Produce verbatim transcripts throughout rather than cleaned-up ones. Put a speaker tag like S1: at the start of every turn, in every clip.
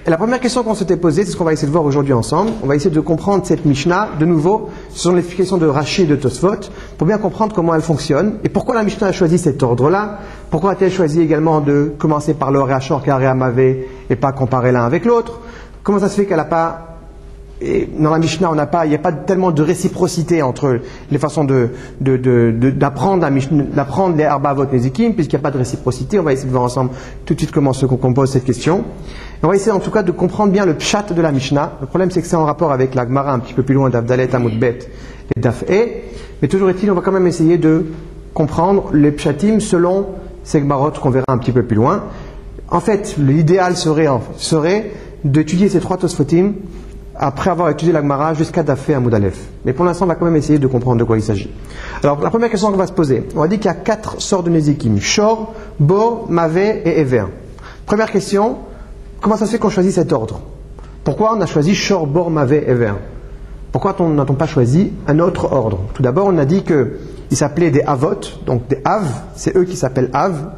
S1: Et la première question qu'on s'était posée, c'est ce qu'on va essayer de voir aujourd'hui ensemble. On va essayer de comprendre cette Mishnah. De nouveau, ce sont les explications de Rashi et de Tosfot, pour bien comprendre comment elle fonctionne et pourquoi la Mishnah a choisi cet ordre-là. Pourquoi a-t-elle choisi également de commencer par le Réachor, Karé Amavé, et pas comparer l'un avec l'autre? Comment ça se fait qu'elle n'a pas... Et dans la Mishnah, on n'a pas, il n'y a pas tellement de réciprocité entre les façons de, de, de, de, d'apprendre, la Mishnah, d'apprendre les Arba Avot Nezikim, puisqu'il n'y a pas de réciprocité. On va essayer de voir ensemble tout de suite comment se compose cette question. Et on va essayer en tout cas de comprendre bien le pshat de la Mishnah. Le problème, c'est que c'est en rapport avec la Gemara un petit peu plus loin d'Avdalet, Amoud Bet et Daf E. Mais toujours est-il, on va quand même essayer de comprendre les pshatim selon ces Gemarot qu'on verra un petit peu plus loin. En fait, l'idéal serait, serait d'étudier ces trois Tosfotim après avoir étudié la Gemara jusqu'à Daf E Amoud Aleph. Mais pour l'instant, on va quand même essayer de comprendre de quoi il s'agit. Alors, la première question qu'on va se poser, on va dire qu'il y a quatre sortes de Nezikim: Shor, Bo, Mavé et Ever. Première question, comment ça se fait qu'on choisit cet ordre? Pourquoi on a choisi Shor, Bo, Mavé, Ever? Pourquoi n'a-t-on pas choisi un autre ordre? Tout d'abord, on a dit qu'ils s'appelaient des Avot, donc des Av, c'est eux qui s'appellent Av.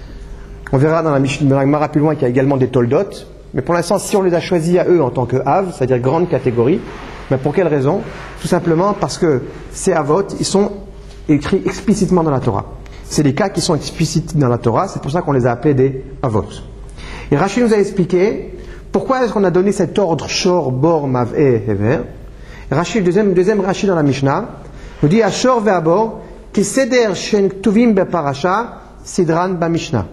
S1: On verra dans la Gemara plus loin qu'il y a également des Toldot. Mais pour l'instant, si on les a choisis à eux en tant que Av, c'est-à-dire grande catégorie, mais pour quelle raison? Tout simplement parce que ces Avot, ils sont écrits explicitement dans la Torah. C'est des cas qui sont explicites dans la Torah, c'est pour ça qu'on les a appelés des Avot. Et Rashi nous a expliqué pourquoi est-ce qu'on a donné cet ordre Shor, Bor, Mav et Hever. Rashi, le deuxième, deuxième Rashi dans la Mishnah, nous dit Ashor ve'abor, ki seder shen ktuvim be'parasha, sidran ba'mishnah.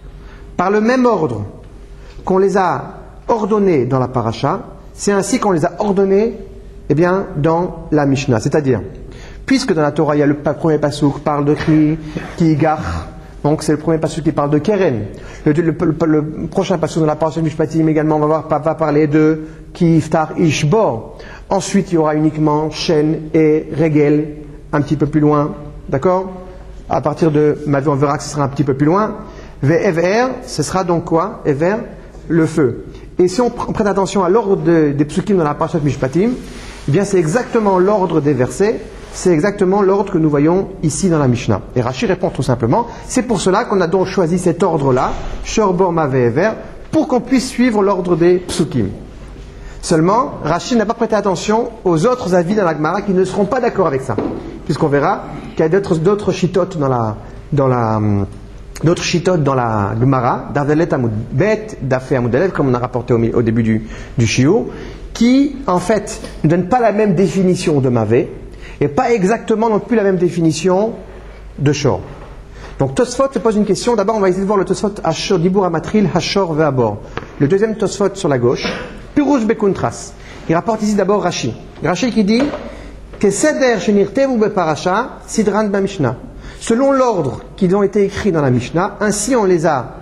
S1: Par le même ordre qu'on les a ordonnés dans la paracha, c'est ainsi qu'on les a ordonnés eh bien, dans la Mishnah. C'est-à-dire, puisque dans la Torah, il y a le premier pasuk qui parle de Ki, Ki Gar, donc c'est le premier pasuk qui parle de Keren. Le, le, le, le prochain pasuk dans la paracha Mishpatim également, on va, voir, va parler de Ki Iftar Ishbor. Ensuite, il y aura uniquement Shen et Regel, un petit peu plus loin. D'accord? À partir de Mavé, on verra que ce sera un petit peu plus loin. Ve'ever, ce sera donc quoi? Ever, le feu. Et si on prête attention à l'ordre de, des psukim dans la parashat Mishpatim, eh bien c'est exactement l'ordre des versets, c'est exactement l'ordre que nous voyons ici dans la Mishnah. Et Rashi répond tout simplement, c'est pour cela qu'on a donc choisi cet ordre-là, Shor, Bor, Mavé, Ever, pour qu'on puisse suivre l'ordre des psukim. Seulement, Rashi n'a pas prêté attention aux autres avis dans la Gemara qui ne seront pas d'accord avec ça, puisqu'on verra qu'il y a d'autres, d'autres chitotes dans la... Dans la D'autres chitotes dans la Gemara, d'Avdalet Amoud Bet, Daf E Amoud Aleph, comme on a rapporté au, au début du, du Shiur, qui en fait ne donnent pas la même définition de Mavé et pas exactement non plus la même définition de Shor. Donc Tosfot se pose une question. D'abord, on va essayer de voir le Tosfot Ashor Dibur Amatril Hashor Ve'abor. Le deuxième Tosfot sur la gauche, Pirush Bekuntras. Il rapporte ici d'abord Rashi. Rashi qui dit que Seder Shenirtevu Beparasha Sidran Bamishnah. Selon l'ordre qu'ils ont été écrits dans la Mishnah, ainsi on les a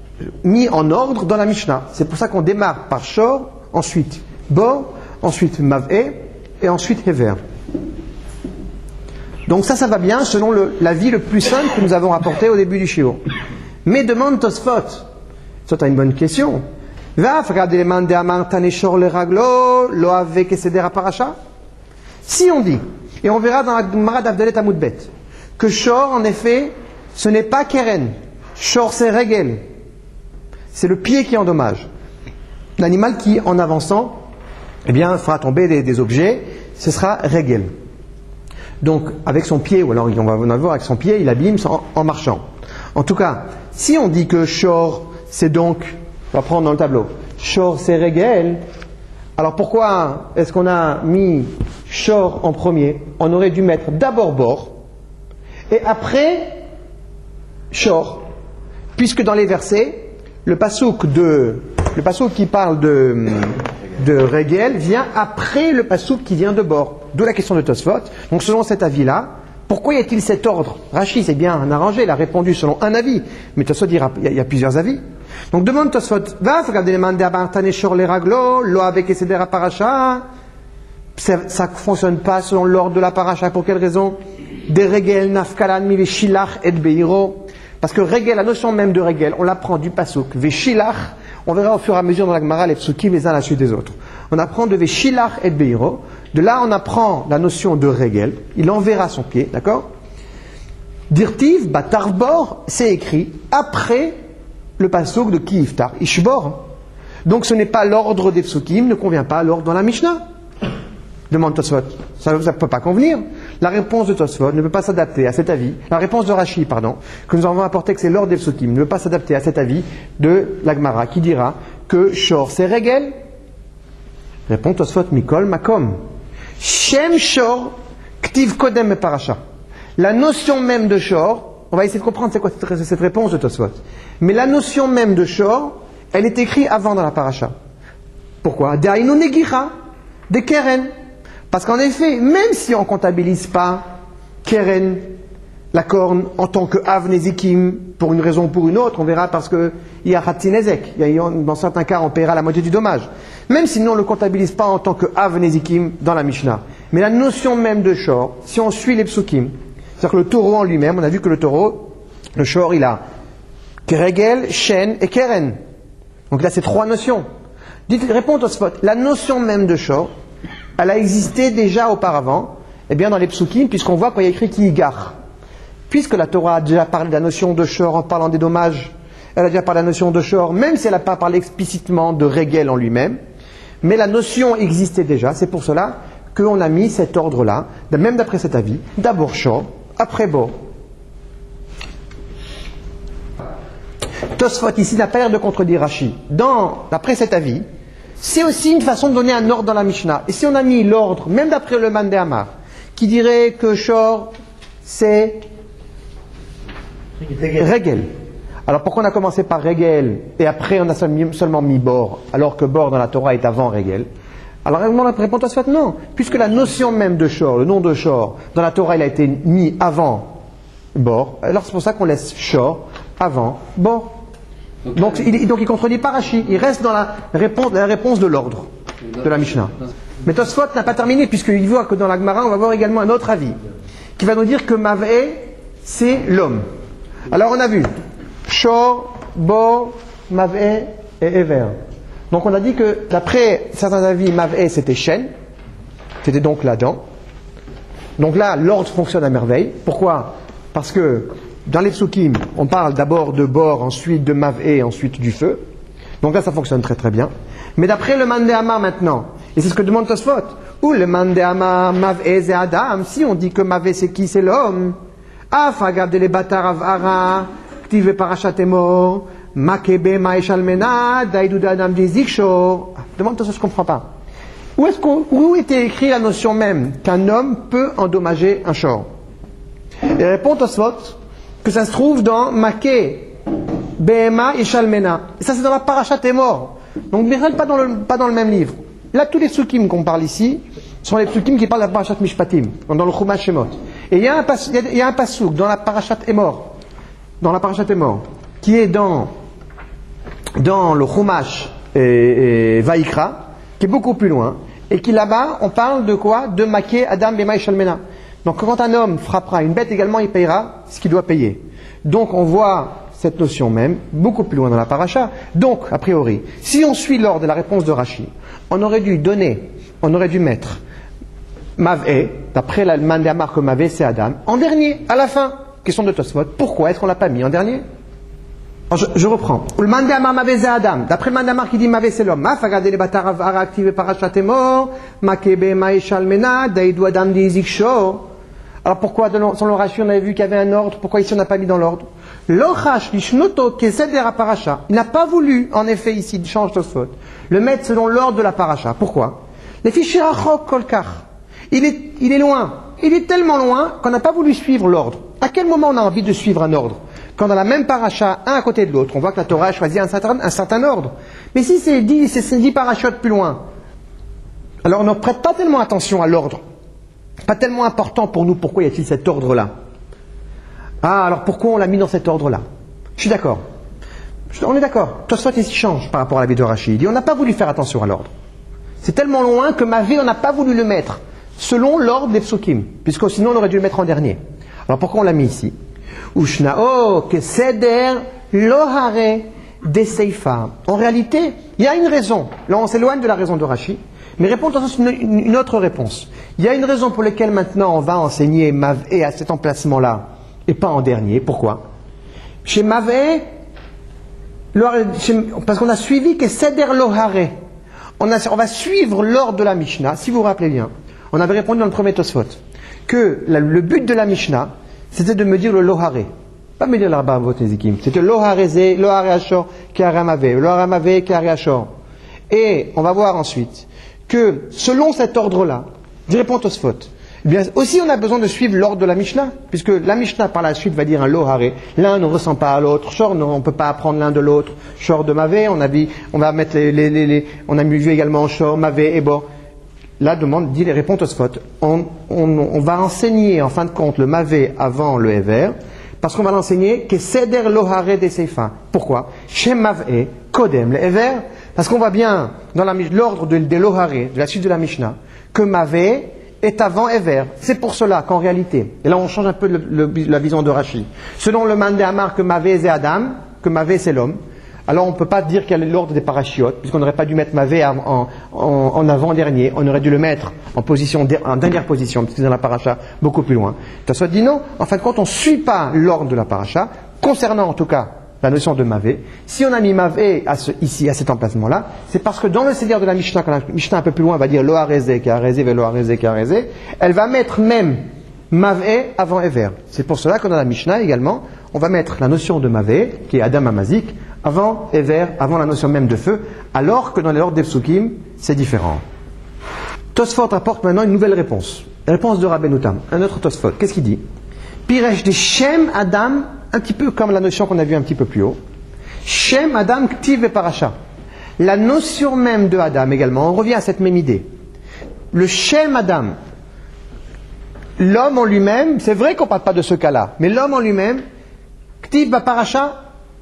S1: mis en ordre dans la Mishnah. C'est pour ça qu'on démarre par Shor, ensuite Bor, ensuite Mav'e et ensuite Hever. Donc ça, ça va bien selon le, l'avis le plus simple que nous avons rapporté au début du Shiur. Mais demande Tosfot, ça t'as une bonne question. Si on dit, et on verra dans la Gemara d'Avdalet Amoud Bet, que Shor, en effet, ce n'est pas Keren. Shor, c'est Regel. C'est le pied qui endommage. L'animal qui, en avançant, eh bien, fera tomber des, des objets, ce sera Regel. Donc, avec son pied, ou alors on va, on va voir avec son pied, il abîme en, en marchant. En tout cas, si on dit que Shor, c'est donc, on va prendre dans le tableau, Shor, c'est Regel, alors pourquoi est-ce qu'on a mis Shor en premier? On aurait dû mettre d'abord Bor, et après, Shor, puisque dans les versets, le pasouk de, le pasouk qui parle de, de Regel vient après le pasouk qui vient de Bor. D'où la question de Tosfot. Donc selon cet avis-là, pourquoi y a-t-il cet ordre? Rashi, c'est bien arrangé, il a répondu selon un avis. Mais Tosfot dira, il y, y a plusieurs avis. Donc demande Tosfot, va, regardez les mandés à Bartane Shor les raglo, lo avec Eseder Paracha. Ça ne fonctionne pas selon l'ordre de la paracha. Pour quelle raison? Des regel nafkalan mi veshilach et beiro. Parce que regel, la notion même de regel, on l'apprend du pasuk. Veshilach, on verra au fur et à mesure dans la Gemara les psukim les uns à la suite des autres. On apprend de veshilach et beiro. De là, on apprend la notion de regel. Il enverra son pied, d'accord? Dirtiv, batarbor, c'est écrit après le pasuk de ki iftar ishbor. Donc ce n'est pas l'ordre des psukim, ne convient pas à l'ordre dans la Mishnah. Demande Tosfot. Ça ne peut pas convenir. La réponse de Tosfot ne peut pas s'adapter à cet avis. La réponse de Rashi, pardon, que nous avons apporté que c'est l'ordre des psukim, ne peut pas s'adapter à cet avis de la Gemara qui dira que Shor c'est Regel. Répond Tosfot Mikol Makom. Shem Shor Ktiv Kodem Parasha. La notion même de Shor, on va essayer de comprendre c'est quoi cette, cette réponse de Tosfot. Mais la notion même de Shor, elle est écrite avant dans la Parasha. Pourquoi? Da'inu Negicha de Keren. Parce qu'en effet, même si on ne comptabilise pas Keren, la corne, en tant que Av Nezikim, pour une raison ou pour une autre, on verra parce qu'il y a Hatzi Nezek, dans certains cas on paiera la moitié du dommage. Même si nous on ne le comptabilise pas en tant que Av Nezikim dans la Mishnah. Mais la notion même de Shor, si on suit les psukim, c'est-à-dire que le taureau en lui-même, on a vu que le taureau, le Shor, il a Keregel, Shen et Keren. Donc là c'est trois notions. Dites, réponds au spot, la notion même de Shor, elle a existé déjà auparavant, eh bien dans les psukim, puisqu'on voit qu'il y a écrit Kiigar. Puisque la Torah a déjà parlé de la notion de Shor en parlant des dommages, elle a déjà parlé de la notion de Shor, même si elle n'a pas parlé explicitement de Regel en lui-même, mais la notion existait déjà, c'est pour cela qu'on a mis cet ordre-là, même d'après cet avis, d'abord Shor, après Bo. Tosfot ici n'a pas l'air de contredire Rashi. Dans, d'après cet avis, c'est aussi une façon de donner un ordre dans la Mishnah. Et si on a mis l'ordre, même d'après le Man de Amar, qui dirait que Shor, c'est Regel. Alors pourquoi on a commencé par Regel et après on a seulement mis Bor, alors que Bor dans la Torah est avant Regel? Alors la réponse à ce non, puisque la notion même de Shor, le nom de Shor, dans la Torah il a été mis avant Bor, alors c'est pour ça qu'on laisse Shor avant Bor. Donc il, donc il contredit pas Rashi, il reste dans la réponse, la réponse de l'ordre de la Mishnah. Mais Tosfot n'a pas terminé, puisqu'il voit que dans la Gemara on va voir également un autre avis, qui va nous dire que Mav'e c'est l'homme. Alors on a vu Shor, Bor, Mav'e et Ever. Donc on a dit que d'après certains avis, Mav'e c'était Shen, c'était donc la dent. Donc là l'ordre fonctionne à merveille. Pourquoi? Parce que dans les psukim, on parle d'abord de Bor, ensuite de Mav'e, ensuite du feu. Donc là ça fonctionne très très bien. Mais d'après le Man de Amar maintenant, et c'est ce que demande Tosfot, ou le Man de Amar, Mav'e c'est Adam, si on dit que Mav'e c'est qui? C'est l'homme. Af agab de lebatar avara, ktive parashat emor, makebe maeshalmena, daidou d'adam dizikshor. Demande Tosfot, je ne comprends pas. Où est-ce qu'on, où était écrit la notion même qu'un homme peut endommager un shor? Et répond Tosfot que ça se trouve dans Make Behema et Shalmena. Et ça c'est dans la Parashat Emor. Donc bien pas dans le pas dans le même livre. Là tous les psukim qu'on parle ici sont les psukim qui parlent de la Parashat Mishpatim, dans le Chumash Shemot. Et il y a un pas, il y a un pasouk dans la Parashat Emor, dans la Parashat Emor, qui est dans dans le Chumash et, et Vaikra, qui est beaucoup plus loin, et qui là-bas on parle de quoi? De Make Adam Behema et Shalmena. Donc quand un homme frappera une bête également, il payera ce qu'il doit payer. Donc on voit cette notion même beaucoup plus loin dans la paracha. Donc, a priori, si on suit l'ordre de la réponse de Rashi, on aurait dû donner, on aurait dû mettre Mav'e, d'après la Man de Amar que Mav'e c'est Adam, en dernier, à la fin. Question de Tosfot, pourquoi est-ce qu'on ne l'a pas mis en dernier? Alors, je, je reprends. Le Man de Amar Mav'e c'est Adam, d'après le Man de Amar qui dit Mav'e c'est l'homme. Maf agade le batar avara active parachat emor, makebe maishal mena, daidou Adam dizikshor. Alors pourquoi, dans le Rashi, on avait vu qu'il y avait un ordre, pourquoi ici on n'a pas mis dans l'ordre? L'ochash lishnoto keseder paracha. Il n'a pas voulu, en effet, ici, il change Tosfot, le mettre selon l'ordre de la paracha. Pourquoi? Les fichiers rachok kolkar. Il est, il est loin. Il est tellement loin qu'on n'a pas voulu suivre l'ordre. À quel moment on a envie de suivre un ordre? Quand dans la même paracha, un à côté de l'autre, on voit que la Torah a choisi un certain, un certain ordre. Mais si c'est dix, c'est dix parachutes plus loin, alors on ne prête pas tellement attention à l'ordre. Pas tellement important pour nous, pourquoi y a-t-il cet ordre-là? Ah, alors pourquoi on l'a mis dans cet ordre-là? Je suis d'accord. On est d'accord. Tosfot ici change par rapport à la vie de Rashi. Il dit on n'a pas voulu faire attention à l'ordre. C'est tellement loin que ma vie, on n'a pas voulu le mettre selon l'ordre des psukim, puisque sinon on aurait dû le mettre en dernier. Alors pourquoi on l'a mis ici? Ushnao keseder lohare de seifa. En réalité, il y a une raison. Là, on s'éloigne de la raison de Rashi. Mais répond à une, une autre réponse. Il y a une raison pour laquelle maintenant on va enseigner Mav'e à cet emplacement-là et pas en dernier. Pourquoi? Chez Mav'e, Parce qu'on a suivi que Seder Lohare. On, a, on va suivre l'ordre de la Mishnah. Si vous vous rappelez bien, on avait répondu dans le premier Tosfot que la, le but de la Mishnah, c'était de me dire le Lohare. Pas me dire l'arba avot nezikim. C'était Lohareze, Lohare Ashor, Keharamave, Loharamave, Kehare Ashor. Et on va voir ensuite que selon cet ordre-là, je réponds Tosfot, eh bien aussi on a besoin de suivre l'ordre de la Mishnah, puisque la Mishnah par la suite va dire un Lohare. L'un ne ressemble pas à l'autre. Shor, on ne peut pas apprendre l'un de l'autre. Shor de Mavé, on a vu, on va mettre les, les, les, les on a vu également Shor, Mavé et Bo. La demande dit les réponses Tosfot. On, on, on va enseigner en fin de compte le Mavé avant le Ever, parce qu'on va l'enseigner que Seder Lohare de Seifa. Pourquoi? Shem Mavé, Kodem, le Ever, parce qu'on voit bien dans la, l'ordre de, de Lohare, de la suite de la Mishnah, que Mavé est avant Ever. C'est pour cela qu'en réalité, et là on change un peu le, le, la vision de Rashi, selon le Mandé Amar que Mavé c'est Adam, que Mavé c'est l'homme, alors on ne peut pas dire quel est l'ordre des parachiotes, puisqu'on n'aurait pas dû mettre Mavé en, en, en avant-dernier, on aurait dû le mettre en, position, en dernière position, puisque c'est dans la paracha beaucoup plus loin. T'as dit non, en fin de compte on ne suit pas l'ordre de la paracha, concernant en tout cas la notion de Mavé. Si on a mis Mavé à ce, ici, à cet emplacement-là, c'est parce que dans le Seder de la Mishnah, quand la Mishnah un peu plus loin va dire Lohareze, Kehareze, Velohareze, Kehareze, elle va mettre même Mavé avant Ever. C'est pour cela que dans la Mishnah également, on va mettre la notion de Mavé, qui est Adam Amazik, avant Ever, avant la notion même de feu, alors que dans les ordres des Psukim, c'est différent. Tosfot apporte maintenant une nouvelle réponse. La réponse de Rabbeinu Tam, un autre Tosfot. Qu'est-ce qu'il dit? Piresh de Shem Adam, un petit peu comme la notion qu'on a vue un petit peu plus haut. Shem Adam Ktiv et Parasha. La notion même de Adam également, on revient à cette même idée. Le Shem Adam, l'homme en lui-même, c'est vrai qu'on ne parle pas de ce cas-là, mais l'homme en lui-même, Ktiv et Parasha,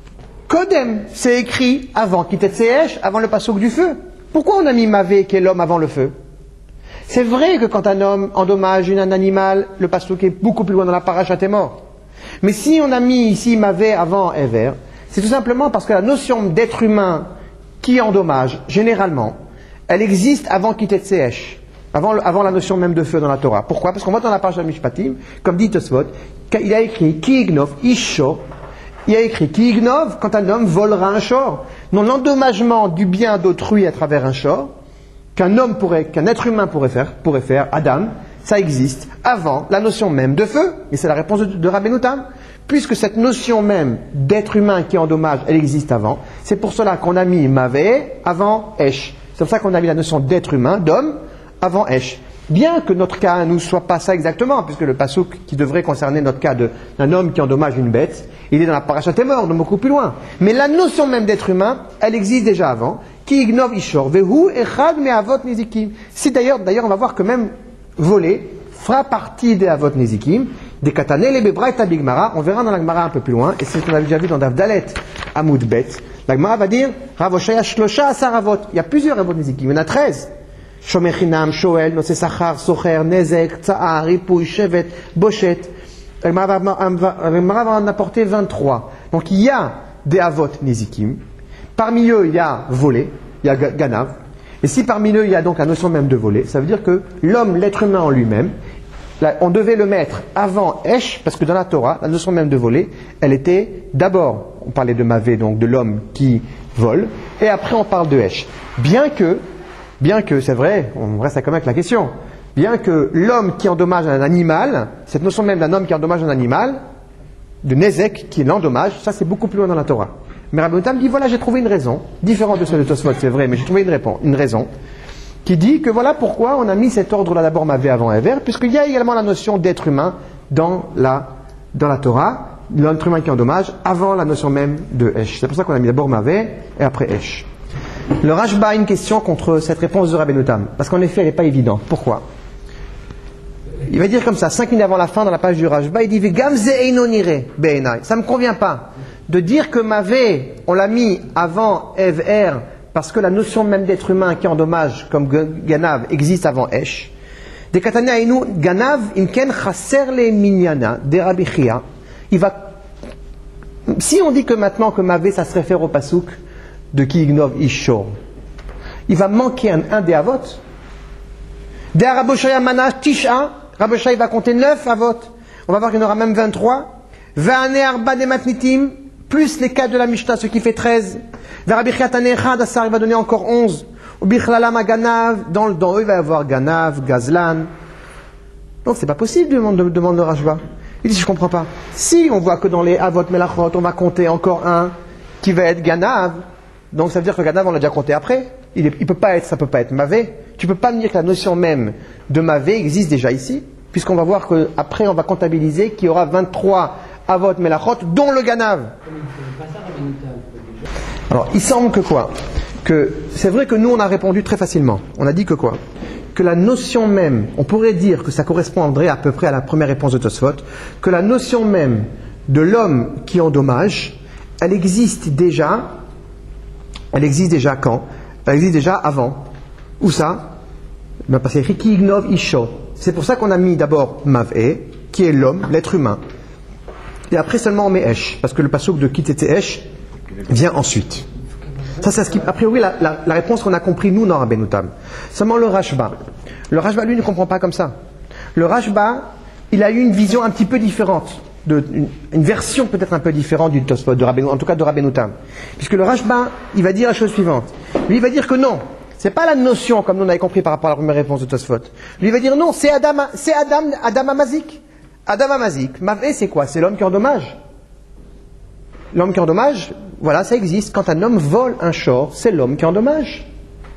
S1: Kodem, c'est écrit avant Kitet Seesh, avant le passouk du feu. Pourquoi on a mis Mavé qui est l'homme avant le feu? C'est vrai que quand un homme endommage un animal, le passouk est beaucoup plus loin dans la paracha, t'es mort. Mais si on a mis ici Mavé avant Ever, c'est tout simplement parce que la notion d'être humain qui endommage, généralement, elle existe avant Kitet Seesh, avant, avant la notion même de feu dans la Torah. Pourquoi? Parce qu'on voit dans la paracha Mishpatim, comme dit Tosfot, il a écrit Ki Ignov Isho, il a écrit Ki Ignov quand un homme volera un shor. Non, l'endommagement du bien d'autrui à travers un shor, qu'un homme pourrait, qu'un être humain pourrait faire, pourrait faire, Adam, ça existe avant la notion même de feu, et c'est la réponse de, de Rabbeinu Tam, puisque cette notion même d'être humain qui endommage, elle existe avant, c'est pour cela qu'on a mis Mavé avant Esh. C'est pour ça qu'on a mis la notion d'être humain, d'homme, avant Esh. Bien que notre cas ne soit pas ça exactement, puisque le passouk qui devrait concerner notre cas de, d'un homme qui endommage une bête, il est dans la paracha Témor, donc beaucoup plus loin. Mais la notion même d'être humain, elle existe déjà avant. Ki ignov ishor, vehu echad me avot nezikim. Si d'ailleurs, d'ailleurs, on va voir que même voler fera partie des avot nezikim, des katanel et bebra et tabigmara. On verra dans la Gemara un peu plus loin, et c'est ce qu'on avait déjà vu dans Daf Dalet, Amoud Bet. La Gemara va dire, Ravoshaya shlosha asar avot. Il y a plusieurs avot nezikim, il y en a treize. Shomer Shoel, Nose Sachar, Socher, Nezek, Tsa'ar, Ripouy, Shevet, Bochet. La Gemara va en apporter vingt-trois. Donc il y a des avot nezikim. Parmi eux, il y a voler, il y a ganav. Et si parmi eux, il y a donc la notion même de voler, ça veut dire que l'homme, l'être humain en lui-même, là, on devait le mettre avant Esh, parce que dans la Torah, la notion même de voler, elle était d'abord, on parlait de Mavé, donc de l'homme qui vole, et après on parle de Esh. Bien que, bien que, c'est vrai, on reste quand même avec la question, bien que l'homme qui endommage un animal, cette notion même d'un homme qui endommage un animal, de Nezek qui l'endommage, ça c'est beaucoup plus loin dans la Torah. Mais Rabbeinu Tam dit, voilà, j'ai trouvé une raison, différente de celle de Tosfot, c'est vrai, mais j'ai trouvé une, réponse, une raison, qui dit que voilà pourquoi on a mis cet ordre-là d'abord Mavé avant Ever, puisqu'il y a également la notion d'être humain dans la, dans la Torah, l'être humain qui endommage, avant la notion même de Esh. C'est pour ça qu'on a mis d'abord Mavé et après Esh. Le Rashba a une question contre cette réponse de Rabbeinu Tam, parce qu'en effet elle n'est pas évidente. Pourquoi? Il va dire comme ça, cinq minutes avant la fin, dans la page du Rashba, il dit Gamze einonire be'enai. Ça ne me convient pas de dire que Mavé, on l'a mis avant Ever, parce que la notion même d'être humain qui endommage, comme Ganav, existe avant Esh. De Katana Inu, Ganav, Inken Chaser le Minyana, de Rabbi Chia. Il va. Si on dit que maintenant que Mavé, ça se réfère au Pasuk de Ki Ignov Ishor, il va manquer un, un des Avot. De Raboshaya Mana Tisha, Raboshaya va compter neuf Avot. On va voir qu'il y en aura même vingt-trois. Va'ane Arba de Matnitim, plus les quatre de la Mishnah, ce qui fait treize. Rabbi Chiatane Echad Asar, il va donner encore onze. Ubichlalam Ganav, dans, dans eux, il va y avoir Ganav, Gazlan. Non, c'est pas possible, demande, demande le Rashba. Il dit, je comprends pas. Si on voit que dans les Avot Melachot, on va compter encore un qui va être Ganav, donc ça veut dire que Ganav, on l'a déjà compté après. Il, est, il peut pas être, ça peut pas être Mavé. Tu peux pas me dire que la notion même de Mavé existe déjà ici, puisqu'on va voir qu'après, on va comptabiliser qu'il y aura vingt-trois Avot Melachot, dont le Ganav. Alors, il semble que quoi? Que c'est vrai que nous, on a répondu très facilement. On a dit que quoi? Que la notion même, on pourrait dire que ça correspondrait à peu près à la première réponse de Tosfot, que la notion même de l'homme qui endommage, elle existe déjà, elle existe déjà quand? Elle existe déjà avant. Où ça? Ben parce que c'est Riki Ignov Isho. C'est pour ça qu'on a mis d'abord Mav'e, qui est l'homme, l'être humain. Et après seulement on met Esh, parce que le passouk de Kitete Esh vient ensuite. Ça, c'est ce qui, a priori, la, la, la réponse qu'on a compris, nous, dans Rabbeinu Tam. Seulement le Rashba. Le Rashba, lui, ne comprend pas comme ça. Le Rashba, il a eu une vision un petit peu différente, de, une, une version peut-être un peu différente du Tosfot, de Rabbeinu, en tout cas de Rabbeinu Tam. Puisque le Rashba, il va dire la chose suivante. Lui, il va dire que non, c'est pas la notion, comme nous on avait compris par rapport à la première réponse de Tosfot. Lui, il va dire non, c'est Adam, c'est Adam, Adam Amazik. Adam Amazik. Mavé, c'est quoi? C'est l'homme qui endommage. L'homme qui endommage, voilà, ça existe. Quand un homme vole un shor, c'est l'homme qui endommage.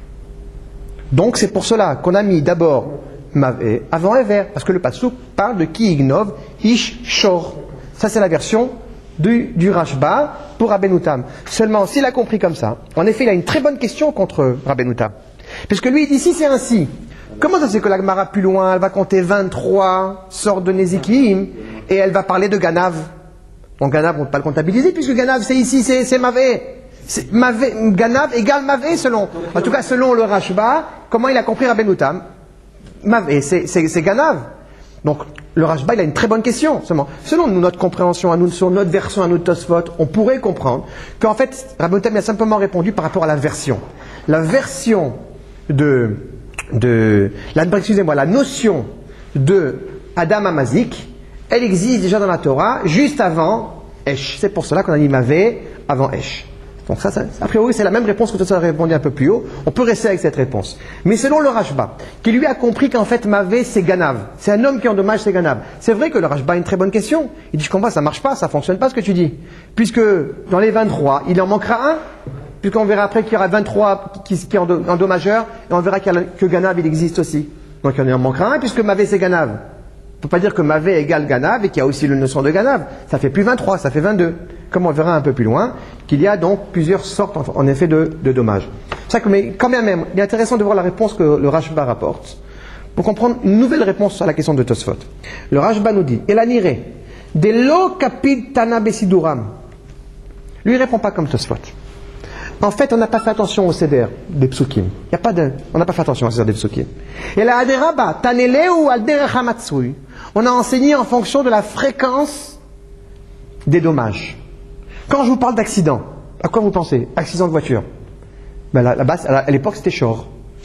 S1: Donc c'est pour cela qu'on a mis d'abord Mavé avant Ever, parce que le passouk parle de Ki Ignov Ish Shor. Ça c'est la version du, du Rashba pour Rabbeinu Tam. Seulement, s'il a compris comme ça, en effet, il a une très bonne question contre Rabbeinu Tam. Puisque lui, il dit, si c'est ainsi, comment ça se fait que la Gemara plus loin, elle va compter vingt-trois sortes de Nezikim, et elle va parler de Ganav? Donc Ganav, on ne peut pas le comptabiliser, puisque Ganav, c'est ici, c'est, c'est Mavé. C'est Mavé. Ganav égale Mavé, selon, en tout cas, selon le Rashba, comment il a compris Rabbeinu Tam? Mavé, c'est, c'est, c'est Ganav. Donc, le Rashba, il a une très bonne question, seulement. Selon nous, notre compréhension, à nous, sur notre version, à notre Tosfot, on pourrait comprendre qu'en fait, Rabbeinu Tam a simplement répondu par rapport à la version. La version de, de, la, excusez-moi, la notion de Adam Amazik, elle existe déjà dans la Torah, juste avant Esh. C'est pour cela qu'on a dit Mavé avant Esh. Donc ça, ça, a priori, c'est la même réponse que tout ça a répondu un peu plus haut. On peut rester avec cette réponse. Mais selon le Rashba, qui lui a compris qu'en fait Mavé, c'est Ganav. C'est un homme qui endommage, c'est Ganav. C'est vrai que le Rashba a une très bonne question. Il dit, je comprends, ça marche pas, ça fonctionne pas ce que tu dis. Puisque dans les vingt-trois, il en manquera un. Puisqu'on verra après qu'il y aura vingt-trois qui, qui est endommageurs, et on verra qu'il y a, que Ganav, il existe aussi. Donc il en manquera un, puisque Mavé, c'est Ganav. On ne peut pas dire que Mavé égale Ganav et qu'il y a aussi la notion de Ganav. Ça fait plus vingt-trois, ça fait vingt-deux. Comme on verra un peu plus loin, qu'il y a donc plusieurs sortes en, en effet de, de dommages. Ça, mais quand bien même, il est intéressant de voir la réponse que le Rashba rapporte pour comprendre une nouvelle réponse à la question de Tosfot. Le Rashba nous dit, Elanire, de lo kapid tana besiduram. Lui, il ne répond pas comme Tosfot. En fait, on n'a pas fait attention au seder des psukim. Il y a pas de, on n'a pas fait attention au seder des psukim. Et la aderaba, tanele ou alderachamatsui. On a enseigné en fonction de la fréquence des dommages. Quand je vous parle d'accident, à quoi vous pensez? Accident de voiture. Ben là, là-bas, à l'époque, c'était shor.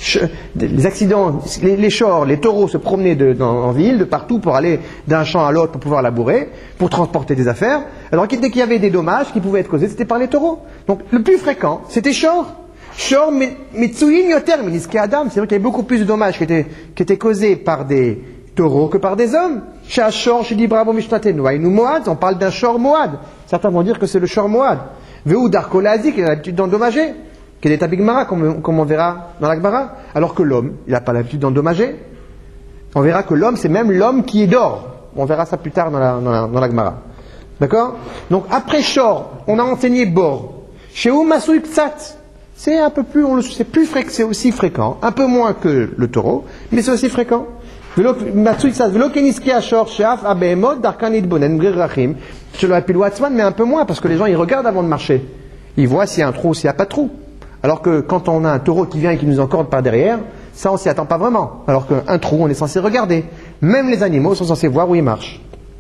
S1: Les accidents, les, les shors, les taureaux se promenaient de, dans, en ville, de partout pour aller d'un champ à l'autre pour pouvoir labourer, pour transporter des affaires. Alors dès qu'il y avait des dommages qui pouvaient être causés, c'était par les taureaux. Donc le plus fréquent, c'était shor. Shor, mitsuyin yoter, miniske adam. C'est vrai qu'il y avait beaucoup plus de dommages qui étaient, qui étaient causés par des taureaux que par des hommes. Chez Ashor, chez Dibravo Mishnatenu, Aïnou Moad, on parle d'un shor Moad. Certains vont dire que c'est le shor Moad. Veu Darkolazi, qui a l'habitude d'endommager. Qui est des tabigmara, comme, comme on verra dans la Gemara. Alors que l'homme, il n'a pas l'habitude d'endommager. On verra que l'homme, c'est même l'homme qui est d'or. On verra ça plus tard dans la, dans la, dans la Gemara. D'accord? Donc après Shor, on a enseigné Bor. Chez Umasui Ksat, c'est un peu plus, on le, c'est plus fréquent, c'est aussi fréquent. Un peu moins que le taureau, mais c'est aussi fréquent. Matsui Ksat, Velo Keniski Ashor, Sheaf, Abehemot, Darkanit Bonen, Grirachim. Chez le Hapilouatzman, mais un peu moins, parce que les gens, ils regardent avant de marcher. Ils voient s'il y a un trou ou s'il n'y a pas de trou. Alors que quand on a un taureau qui vient et qui nous encorde par derrière, ça on s'y attend pas vraiment. Alors qu'un trou, on est censé regarder. Même les animaux sont censés voir où ils marchent.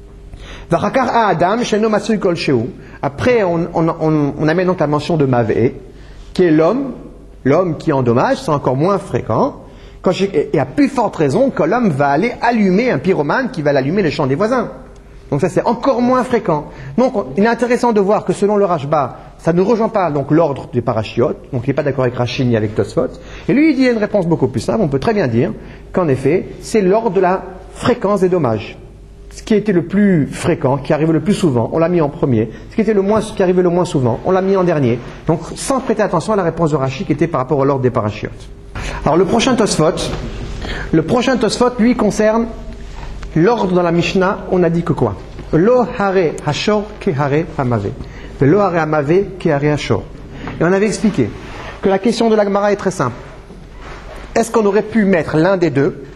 S1: Après, on, on, on, on amène donc la mention de Mavé, qui est l'homme, l'homme qui endommage, c'est encore moins fréquent. Quand je, et à plus forte raison que l'homme va aller allumer un pyromane qui va allumer les champs des voisins. Donc ça c'est encore moins fréquent. Donc on, il est intéressant de voir que selon le Rashba, ça ne rejoint pas donc l'ordre des parachiotes, donc il n'est pas d'accord avec Rashi ni avec Tosfot. Et lui il dit une réponse beaucoup plus simple, on peut très bien dire qu'en effet c'est l'ordre de la fréquence des dommages. Ce qui était le plus fréquent, qui arrivait le plus souvent, on l'a mis en premier. Ce qui était le moins, qui arrivait le moins souvent, on l'a mis en dernier. Donc sans prêter attention à la réponse de Rashi qui était par rapport à l'ordre des parachiotes. Alors le prochain Tosfot, le prochain Tosfot lui concerne l'ordre dans la Mishnah. On a dit que quoi? Lo hare hashor ke hare hamave. Lo hare hamave ke hare hashor. Et on avait expliqué que la question de la Gemara est très simple. Est-ce qu'on aurait pu mettre l'un des deux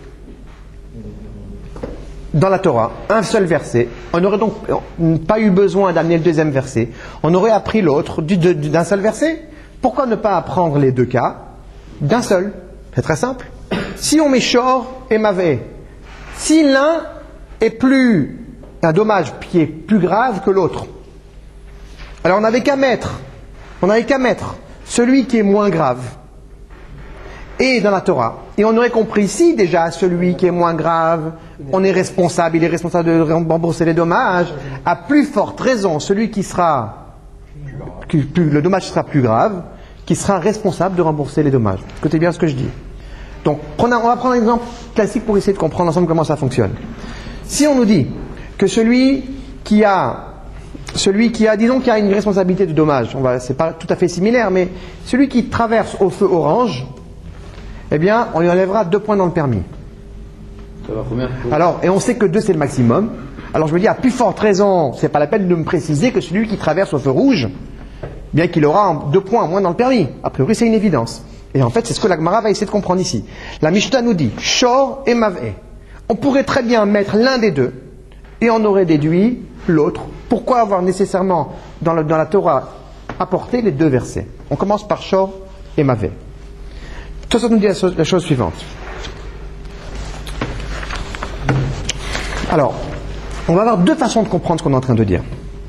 S1: dans la Torah, un seul verset? On n'aurait donc pas eu besoin d'amener le deuxième verset. On aurait appris l'autre d'un seul verset. Pourquoi ne pas apprendre les deux cas d'un seul? C'est très simple. Si on met shor et mavé, si l'un est plus un dommage qui est plus grave que l'autre, alors on n'avait qu'à mettre, on n'avait qu'à mettre celui qui est moins grave et dans la Torah, et on aurait compris ici déjà celui qui est moins grave, on est responsable, il est responsable de rembourser les dommages. À plus forte raison, celui qui sera, qui, plus, le dommage sera plus grave, qui sera responsable de rembourser les dommages. Écoutez bien ce que je dis. Donc, on va prendre un exemple classique pour essayer de comprendre ensemble comment ça fonctionne. Si on nous dit que celui qui a, celui qui a, disons qu'il y a une responsabilité de dommage, on va, c'est pas tout à fait similaire, mais celui qui traverse au feu orange, eh bien, on lui enlèvera deux points dans le permis.
S2: Ça va combien?
S1: Alors, et on sait que deux c'est le maximum. Alors je me dis, à plus forte raison, c'est pas la peine de me préciser que celui qui traverse au feu rouge, bien qu'il aura deux points en moins dans le permis. A priori, c'est une évidence. Et en fait, c'est ce que la Gemara va essayer de comprendre ici. La Mishnah nous dit shor et mavé. On pourrait très bien mettre l'un des deux et on aurait déduit l'autre. Pourquoi avoir nécessairement dans, le, dans la Torah apporté les deux versets? On commence par shor et mavé. Tout ça nous dit la chose, la chose suivante. Alors, on va avoir deux façons de comprendre ce qu'on est en train de dire.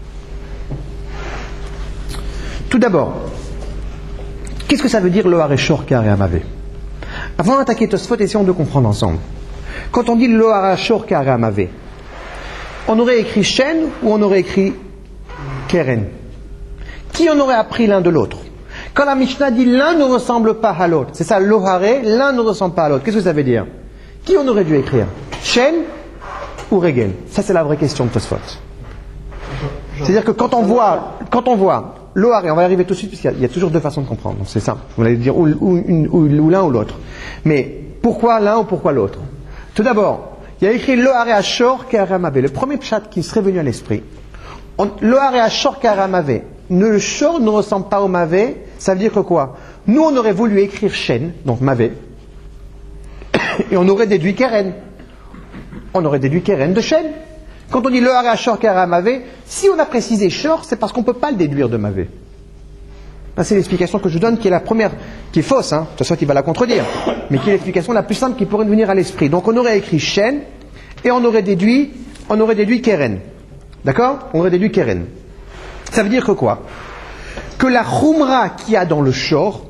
S1: Tout d'abord, qu'est-ce que ça veut dire le hare shor ke hare hamave? Avant d'attaquer Tosfot, essayons de comprendre ensemble. Quand on dit le hare shor ke hare hamave, on aurait écrit shen ou on aurait écrit keren? Qui on aurait appris l'un de l'autre? Quand la Mishnah dit l'un ne ressemble pas à l'autre, c'est ça, lo hare, l'un ne ressemble pas à l'autre. Qu'est-ce que ça veut dire? Qui on aurait dû écrire? Shen ou regel? Ça, c'est la vraie question de Tosfot. C'est-à-dire que quand on voit, quand on voit lo hare, on va y arriver tout de suite, puisqu'il y, y a toujours deux façons de comprendre. Donc c'est simple. Vous allez dire ou, ou, une, ou, ou l'un ou l'autre. Mais pourquoi l'un ou pourquoi l'autre? Tout d'abord, il y a écrit lo hare hashor ke hare hamave. Le premier pshat qui serait venu à l'esprit. On, lo hare hashor ke hare hamave. Le shor ne ressemble pas au mavé. Ça veut dire que quoi? Nous, on aurait voulu écrire shen, donc mavé, et on aurait déduit keren. On aurait déduit keren de shen. Quand on dit le hare hashor ke hare hamave, si on a précisé shor, c'est parce qu'on ne peut pas le déduire de mavé. C'est l'explication que je donne, qui est la première, qui est fausse, hein, de toute façon qui va la contredire, mais qui est l'explication la plus simple qui pourrait nous venir à l'esprit. Donc on aurait écrit shen, et on aurait déduit, on aurait déduit keren. D'accord? On aurait déduit keren. Ça veut dire que quoi? Que la khumra qu'il y a dans le shor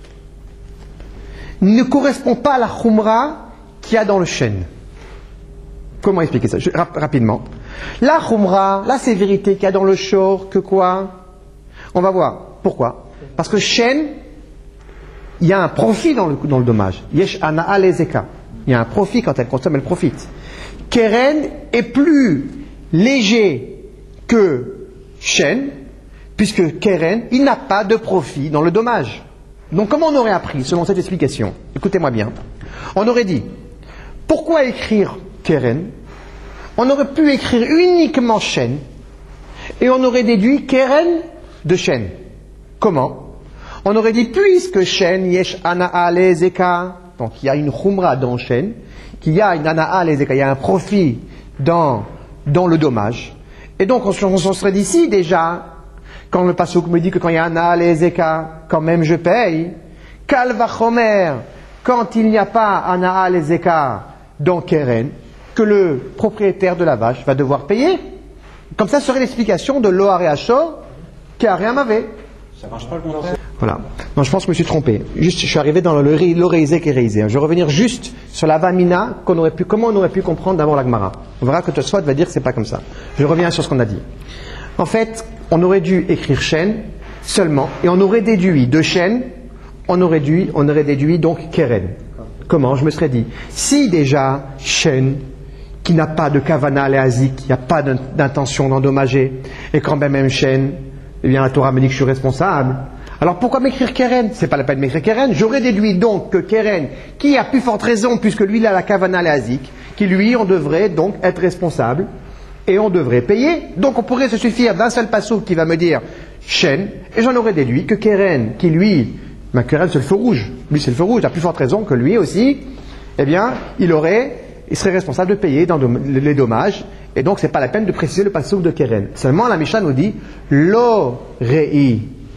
S1: ne correspond pas à la khumra qu'il y a dans le shen. Comment expliquer ça? Je, rap, rapidement. La khumra, la sévérité qu'il y a dans le shor, que quoi? On va voir. Pourquoi? Parce que shen, il y a un profit dans le, dans le dommage. Yesh ana'a lezeka. Il y a un profit quand elle consomme, elle profite. Keren est plus léger que shen, puisque keren, il n'a pas de profit dans le dommage. Donc comment on aurait appris, selon cette explication? Écoutez-moi bien. On aurait dit, pourquoi écrire keren? On aurait pu écrire uniquement shen, et on aurait déduit keren de shen. Comment? On aurait dit, puisque shen yesh ana'a lezeka, donc il y a une khumra dans shen, qu'il y a une ana'a lezeka, il y a un profit dans, dans le dommage. Et donc on, on, on serait dit, si déjà, quand le pasuk me dit que quand il y a ana'a lezeka, quand même je paye, kal vachomer, quand il n'y a pas ana'a lezeka dans keren, que le propriétaire de la vache va devoir payer. Comme ça serait l'explication de lo hare hashor ke hare hamave.
S2: Ça marche pas le contraire?
S1: Voilà. Non, je pense que je me suis trompé. Juste, je suis arrivé dans le l'oreisé qui est réisé. Je vais revenir juste sur la vamina, qu'on aurait pu, comment on aurait pu comprendre d'abord la Gemara. On verra que Tosfot va dire que c'est pas comme ça. Je reviens sur ce qu'on a dit. En fait, on aurait dû écrire Shen seulement, et on aurait déduit de Shen, on aurait dû, on aurait déduit donc Keren. Comment? Je me serais dit, si déjà Shen, qui n'a pas de kavana léazik, il n'y a pas d'intention d'endommager, et quand même même Shen, eh bien la Torah me dit que je suis responsable. Alors pourquoi m'écrire Keren? C'est pas la peine de m'écrire Keren. J'aurais déduit donc que Keren, qui a plus forte raison, puisque lui il a la kavana léazik, qui lui on devrait donc être responsable, et on devrait payer. Donc on pourrait se suffire d'un seul passouk qui va me dire Shen, et j'en aurais déduit que Keren, qui lui, ben Keren c'est le feu rouge, lui c'est le feu rouge, il a plus forte raison que lui aussi, eh bien il aurait, il serait responsable de payer dans les dommages, et donc c'est pas la peine de préciser le passouk de Keren. Seulement la Mishnah nous dit Lo rei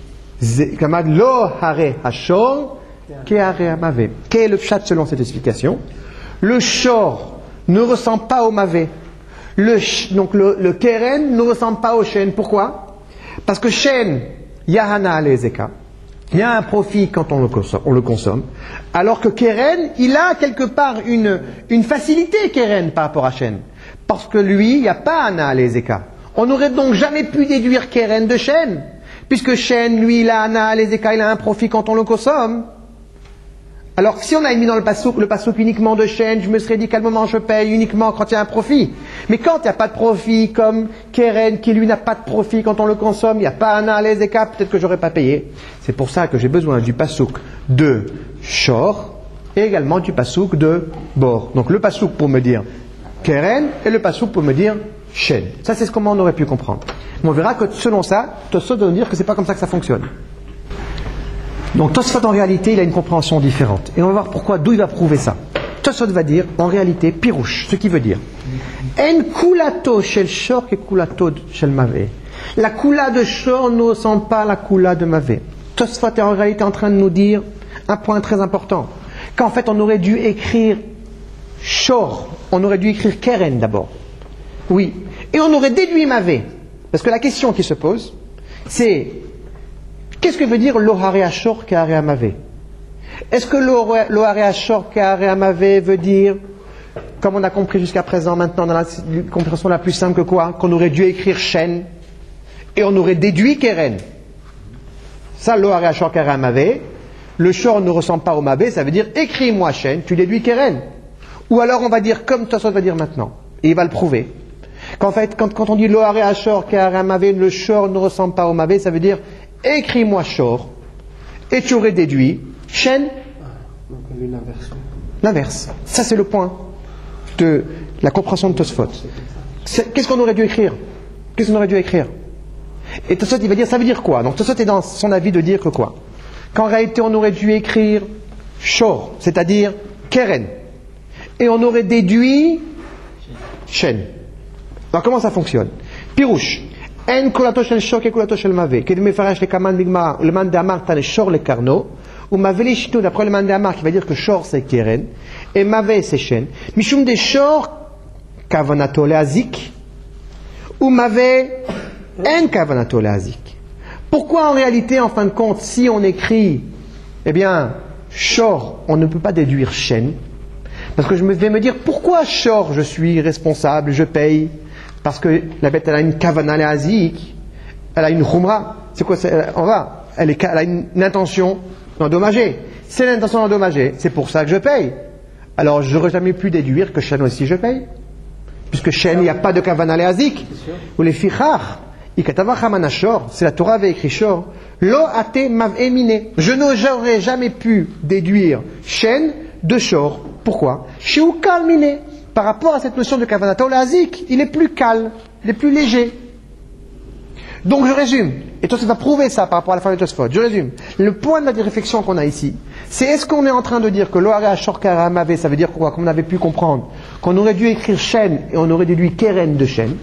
S1: Lo hare hashor ke hare amave. Quel est le pshat selon cette explication? Le shor ne ressemble pas au mavé. Le, donc le, le keren ne ressemble pas au shen. Pourquoi? Parce que shen, yahana alezeka, il y a un profit quand on le consomme, on le consomme, alors que keren, il a quelque part une, une facilité keren par rapport à shen. Parce que lui, il n'y a pas ana alezeka. On n'aurait donc jamais pu déduire keren de shen. Puisque Shen, lui, il a ana, les écailles, il a un profit quand on le consomme. Alors, si on a mis dans le passouk, le passouk uniquement de Shen, je me serais dit qu'à le moment je paye uniquement quand il y a un profit. Mais quand il n'y a pas de profit, comme Keren, qui lui n'a pas de profit quand on le consomme, il n'y a pas ana, les écailles, peut-être que j'aurais pas payé. C'est pour ça que j'ai besoin du passouk de Shor et également du passouk de Bor. Donc le passouk pour me dire Keren et le passouk pour me dire Shen. Ça, c'est ce comment on aurait pu comprendre. Mais on verra que selon ça, Tosfot va nous dire que c'est pas comme ça que ça fonctionne. Donc Tosfot en réalité, il a une compréhension différente. Et on va voir pourquoi, d'où il va prouver ça. Tosfot va dire, en réalité, pirouche, ce qui veut dire En kulato shel shor ke kulato shel mavé. La kula de shor ne ressemble pas à la kula de mavé. Tosfot est en réalité en train de nous dire un point très important. Qu'en fait, on aurait dû écrire shor, on aurait dû écrire keren d'abord. Oui. Et on aurait déduit mavé. Parce que la question qui se pose, c'est qu'est-ce que veut dire lohare ashor kehare amavé? Est-ce que lohare ashor kehare amavé veut dire, comme on a compris jusqu'à présent, maintenant dans la compréhension la plus simple que quoi? Qu'on aurait dû écrire shen et on aurait déduit keren. Ça, lohare ashor kehare amavé, le shor ne ressemble pas au mavé, ça veut dire écris-moi shen, tu déduis keren. Ou alors on va dire comme Tosfot va dire maintenant, et il va le prouver. Qu'en fait, quand, quand on dit Lohare Ashor Kehare Mavé, le shor ne ressemble pas au mavé, ça veut dire écris-moi shor, et tu aurais déduit shen. L'inverse. Ça, c'est le point de la compréhension de Tosfot. Qu'est-ce qu'on aurait dû écrire? Qu'est-ce qu'on aurait dû écrire? Et Tosfot, il va dire, ça veut dire quoi? Donc Tosfot est dans son avis de dire que quoi? Qu'en réalité, on aurait dû écrire shor, c'est-à-dire keren, et on aurait déduit shen. Alors comment ça fonctionne? Pirouche. En kulato shel shor ke kulato shel mavé. Kedme farash le kaman bigma le man de amar tan shor le karno. Ou mavé le shito d'après le man de amar qui va dire que shor c'est keren et mavé c'est shen. Mishum de shor kavanato leazik ou mavé en kavanato leazik. Pourquoi en réalité en fin de compte si on écrit eh bien shor on ne peut pas déduire shen? Parce que je vais me dire pourquoi shor je suis responsable, je paye. Parce que la bête, elle a une kavana léazik, elle a une khumra. C'est quoi? On va, elle, est, elle a une, une intention d'endommager. C'est l'intention d'endommager, c'est pour ça que je paye. Alors, je n'aurais jamais pu déduire que Shen aussi je paye. Puisque Shen, il n'y a pas de kavana léazik. Ou les fichar, ikatava chamanashor, c'est la Torah avait écrit shor. Lo ate mav emine. Je n'aurais jamais pu déduire Shen de shor. Pourquoi? Shiu kalmine. Par rapport à cette notion de kavanato léazik, il est plus calme, il est plus léger. Donc je résume, et Tosfot va prouver ça par rapport à la fin de Tosfot. Je résume. Le point de la réflexion qu'on a ici, c'est est-ce qu'on est en train de dire que Lohare Ashor Kehare Mavé, ça veut dire quoi? Comme on avait pu comprendre, qu'on aurait dû écrire Shen et on aurait déduit Keren de Shen.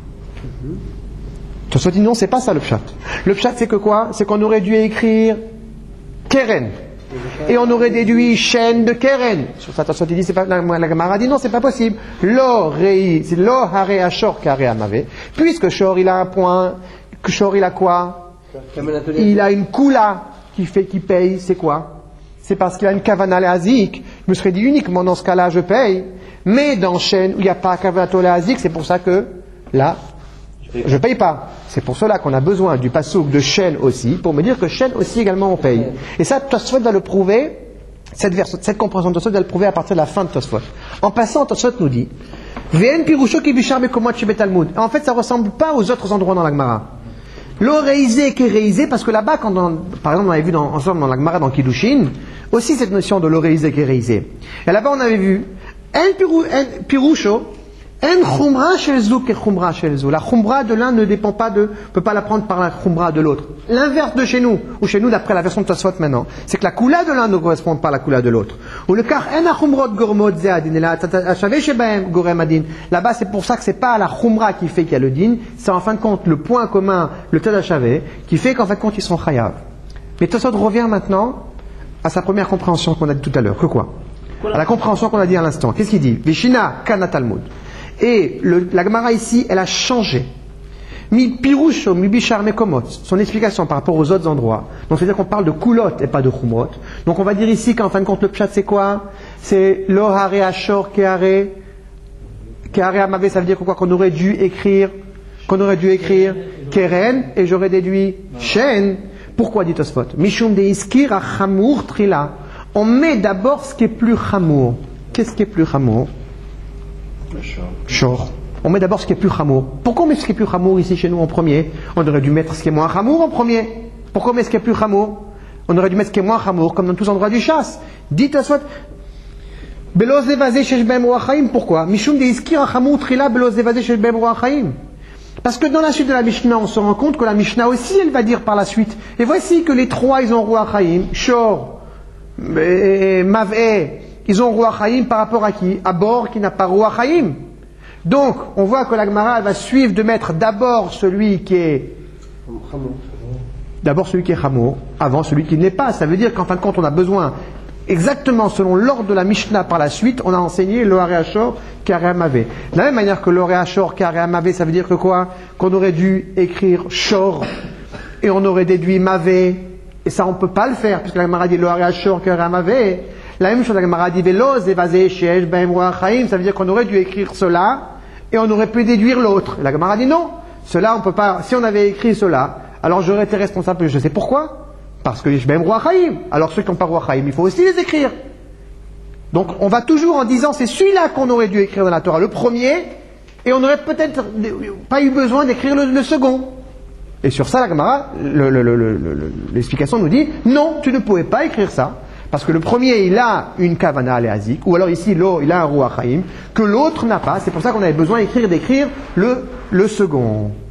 S1: Tosfot dit non, c'est pas ça le pshat. Le pshat c'est que quoi? C'est qu'on aurait dû écrire Keren. Et on aurait déduit Shen de Keren. Sur ça, Tosfot dit, c'est pas, la, la Gemara dit non, c'est pas possible. Lo rei, c'est lo hare ashor kehare amavé. Puisque Shor il a un point, que Shor il a quoi? Il a une kula qui fait qui paye, c'est quoi? C'est parce qu'il y a une kavana léazik. Je me serais dit uniquement dans ce cas-là, je paye. Mais dans Shen, où il n'y a pas kavana léazik, c'est pour ça que là, je ne paye pas. C'est pour cela qu'on a besoin du passouk de Shen aussi, pour me dire que Shen aussi également on paye. Et ça, Tosfot va le prouver, cette, version, cette compréhension de Tosfot va le prouver à partir de la fin de Tosfot. En passant, Tosfot nous dit, V'en pirusho ki bishar bekomot shebet Talmud. En fait, ça ne ressemble pas aux autres endroits dans la Gemara. L'oreisé qui est réisé, parce que là-bas, quand on, par exemple, on avait vu dans, ensemble dans la Gemara dans Kiddushin, aussi cette notion de l'oreisé qui est réisé. Et là-bas, on avait vu, En pirusho, En chumra shel zu ke chumra shel zu. La chumra de l'un ne dépend pas de, peut pas la prendre par la chumra de l'autre. L'inverse de chez nous, ou chez nous d'après la version de Tosfot maintenant, c'est que la coula de l'un ne correspond pas à la coula de l'autre. Ou le car en chumrot gormot ze adin, et la achavé shebahem gorem adin. Là-bas, c'est pour ça que c'est pas la chumra qui fait qu'il y a le din, c'est en fin de compte le point commun, le tad achavé, qui fait qu'en fin de compte ils sont chayav. Mais Tosfot revient maintenant à sa première compréhension qu'on a dit tout à l'heure. Que quoi? À la compréhension qu'on a dit à l'instant. Qu'est-ce qu'il dit? Vishina kana Talmud. Et le, la Gemara ici, elle a changé. Mi pirusho, mi bishar mekomot. Son explication par rapport aux autres endroits. Donc c'est-à-dire qu'on parle de kulot et pas de chumrot. Donc on va dire ici qu'en fin de compte le pshat c'est quoi? C'est lo hare ashor keare keare amave. Ça veut dire quoi? Qu'on aurait dû écrire, qu'on aurait dû écrire keren et j'aurais déduit shen. Pourquoi dit Tosfot? Mishum de iskir a chamour trila. On met d'abord ce qui est plus chamour. Qu'est-ce qui est plus chamour? Shor. On met d'abord ce qui est plus chamour. Pourquoi on met ce qui est plus chamour ici chez nous en premier? On aurait dû mettre ce qui est moins chamour en premier. Pourquoi on met ce qui est plus chamour? On aurait dû mettre ce qui est moins chamour, comme dans tous les endroits du chasse. Dites à soit. Pourquoi? Mishum de iskir chamour trila parce que dans la suite de la Mishnah, on se rend compte que la Mishnah aussi, elle va dire par la suite. Et voici que les trois, ils ont roi Chaim, Shor, Mav'e. Ils ont roi Chaim par rapport à qui? À Bor qui n'a pas roi Chaim. Donc, on voit que la Gemara va suivre de mettre d'abord celui qui est d'abord celui qui est Chamour, avant celui qui n'est pas. Ça veut dire qu'en fin de compte, on a besoin, exactement selon l'ordre de la Mishnah par la suite, on a enseigné le Hare Ashor, Kare Amavé. De la même manière que le Hare Ashor, Kare Amavé, ça veut dire que quoi? Qu'on aurait dû écrire Shor et on aurait déduit Mavé. Et ça, on ne peut pas le faire, puisque la Gemara dit le Hare Ashor, Kare Amavé. La même chose, la Gemara dit Velo, Zevazé, Sheesh, Ben, Chaim, ça veut dire qu'on aurait dû écrire cela et on aurait pu déduire l'autre. La Gemara dit non, cela on peut pas. Si on avait écrit cela, alors j'aurais été responsable. Je sais pourquoi? Parce que Ben, Chaim. Alors ceux qui n'ont pas Roi Chaim, il faut aussi les écrire. Donc on va toujours en disant c'est celui-là qu'on aurait dû écrire dans la Torah, le premier, et on n'aurait peut-être pas eu besoin d'écrire le, le second. Et sur ça, la Gemara, le, le, le, le, l'explication nous dit non, tu ne pouvais pas écrire ça. Parce que le premier, il a une kavana aléazik, ou alors ici, l'eau, il a un roi chaim, que l'autre n'a pas. C'est pour ça qu'on avait besoin d'écrire, d'écrire le, le second.